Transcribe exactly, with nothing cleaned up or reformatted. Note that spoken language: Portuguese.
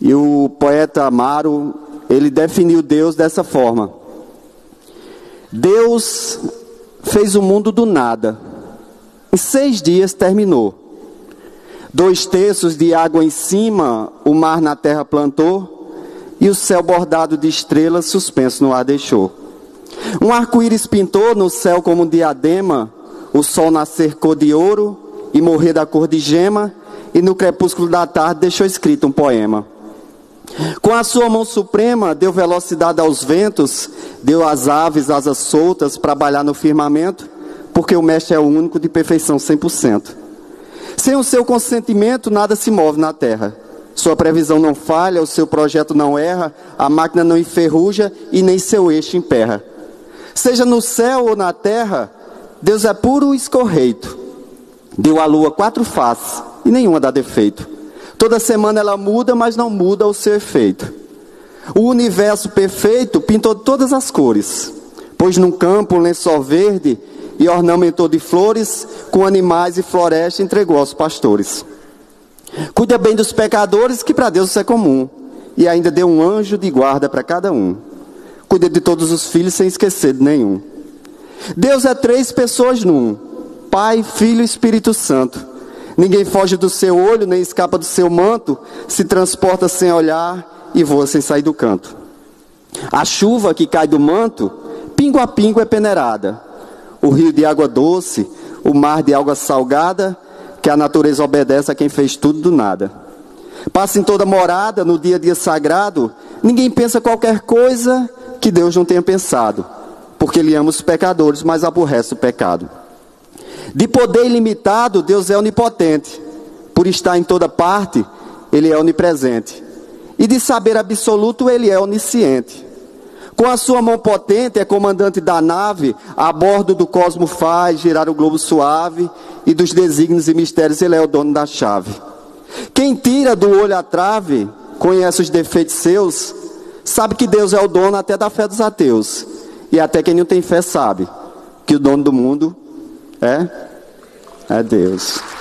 E o poeta Amaro, ele definiu Deus dessa forma: Deus fez o mundo do nada, em seis dias terminou. Dois terços de água em cima, o mar na terra plantou, e o céu bordado de estrelas suspenso no ar deixou. Um arco-íris pintou no céu como um diadema, o sol nascer cor de ouro e morrer da cor de gema, e no crepúsculo da tarde deixou escrito um poema. Com a sua mão suprema deu velocidade aos ventos, deu às aves asas soltas para bailar no firmamento, porque o mestre é o único de perfeição cem por cento. Sem o seu consentimento nada se move na terra. Sua previsão não falha, o seu projeto não erra, a máquina não enferruja e nem seu eixo emperra. Seja no céu ou na terra, Deus é puro escorreito. Deu à lua quatro faces e nenhuma dá defeito. Toda semana ela muda, mas não muda o seu efeito. O universo perfeito pintou todas as cores, pôs num campo um lençol verde e ornamentou de flores, com animais e floresta entregou aos pastores. Cuida bem dos pecadores, que para Deus isso é comum, e ainda deu um anjo de guarda para cada um. Cuida de todos os filhos sem esquecer de nenhum. Deus é três pessoas num: Pai, Filho e Espírito Santo. Ninguém foge do seu olho, nem escapa do seu manto, se transporta sem olhar e voa sem sair do canto. A chuva que cai do manto, pingo a pingo é peneirada. O rio de água doce, o mar de água salgada, que a natureza obedece a quem fez tudo do nada. Passa em toda morada, no dia a dia sagrado, ninguém pensa qualquer coisa que Deus não tenha pensado, porque Ele ama os pecadores, mas aborrece o pecado. De poder ilimitado, Deus é onipotente. Por estar em toda parte, Ele é onipresente. E de saber absoluto, Ele é onisciente. Com a sua mão potente, é comandante da nave, a bordo do cosmo faz girar o globo suave, e dos desígnios e mistérios Ele é o dono da chave. Quem tira do olho a trave, conhece os defeitos seus, sabe que Deus é o dono até da fé dos ateus. E até quem não tem fé sabe que o dono do mundo é, é Deus.